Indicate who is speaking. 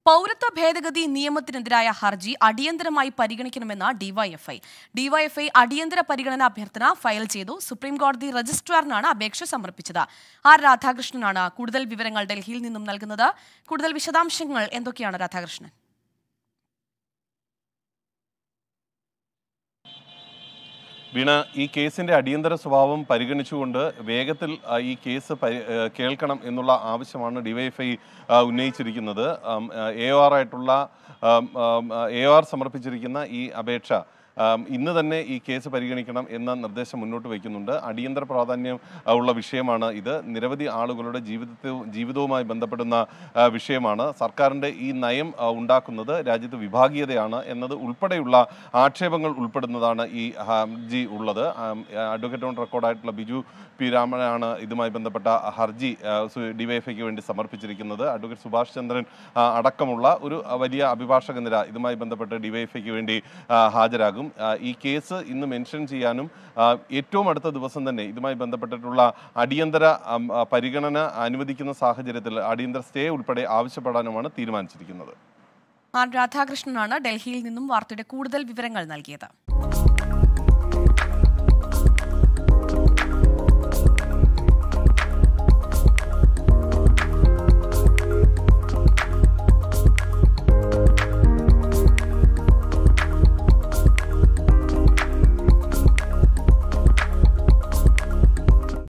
Speaker 1: പൗരത്വ ഭേദഗതി നിയമത്തിനെതിരായ ഹർജി അടിയന്തരമായി പരിഗണിക്കണമെന്ന് ഡിവൈഎഫ്ഐ. ഡിവൈഎഫ്ഐ അടിയന്തര പരിഗണന അഭ്യർത്ഥന ഫയൽ ചെയ്തു. സുപ്രീംകോടതി രജിസ്ട്രാറിനാണ് അപേക്ഷ സമർപ്പിച്ചത്. ആർ രാധാകൃഷ്ണനാണ് കൂടുതൽ വിവരങ്ങൾ ഡൽഹിയിൽ നിന്നും നൽകുന്നത്. കൂടുതൽ വിശദാംശങ്ങൾ എന്തൊക്കെയാണ് രാധാകൃഷ്ണൻ?
Speaker 2: വീണ, ഈ കേസിന്റെ അടിയന്തര സ്വഭാവം പരിഗണിച്ചുകൊണ്ട് വേഗത്തിൽ ഈ കേസ് കേൾക്കണം എന്നുള്ള ആവശ്യമാണ് ഡിവൈഎഫ്ഐ ഉന്നയിച്ചിരിക്കുന്നത്. AOR സമർപ്പിച്ചിരിക്കുന്ന ഈ അപേക്ഷ ഇന്ന് തന്നെ ഈ കേസ് പരിഗണിക്കണം എന്ന നിർദ്ദേശം മുന്നോട്ട് വയ്ക്കുന്നുണ്ട്. അടിയന്തര പ്രാധാന്യം ഉള്ള വിഷയമാണ് ഇത്. നിരവധി ആളുകളുടെ ജീവിതവുമായി ബന്ധപ്പെടുന്ന വിഷയമാണ്. സർക്കാരിൻ്റെ ഈ നയം ഉണ്ടാക്കുന്നത് രാജ്യത്ത് വിഭാഗീയതയാണ് എന്നത് ഉൾപ്പെടെയുള്ള ആക്ഷേപങ്ങൾ ഉൾപ്പെടുന്നതാണ് ഈ ഹർജി ഉള്ളത്. അഡ്വക്കേറ്റ് ഓൺ റെക്കോർഡായിട്ടുള്ള ബിജു പി രാമനാണ് ഇതുമായി ബന്ധപ്പെട്ട ഹർജി ഡിവൈഎഫ്ഐക്ക് വേണ്ടി സമർപ്പിച്ചിരിക്കുന്നത്. അഡ്വക്കേറ്റ് സുഭാഷ് ചന്ദ്രൻ അടക്കമുള്ള ഒരു വലിയ അഭിഭാഷക നിര ഇതുമായി ബന്ധപ്പെട്ട് ഡിവൈഎഫ്ഐക്ക് വേണ്ടി ഹാജരാകും. ഈ കേസ് ഇന്ന് മെൻഷൻ ചെയ്യാനും ഏറ്റവും അടുത്ത ദിവസം തന്നെ ഇതുമായി ബന്ധപ്പെട്ടിട്ടുള്ള അടിയന്തര പരിഗണന അനുവദിക്കുന്ന സാഹചര്യത്തിൽ അടിയന്തര സ്റ്റേ ഉൾപ്പെടെ ആവശ്യപ്പെടാനുമാണ് തീരുമാനിച്ചിരിക്കുന്നത്.
Speaker 1: ആർ രാധാകൃഷ്ണനാണ് ഡൽഹിയിൽ നിന്നും വാർത്തയുടെ കൂടുതൽ വിവരങ്ങൾ നൽകിയത്.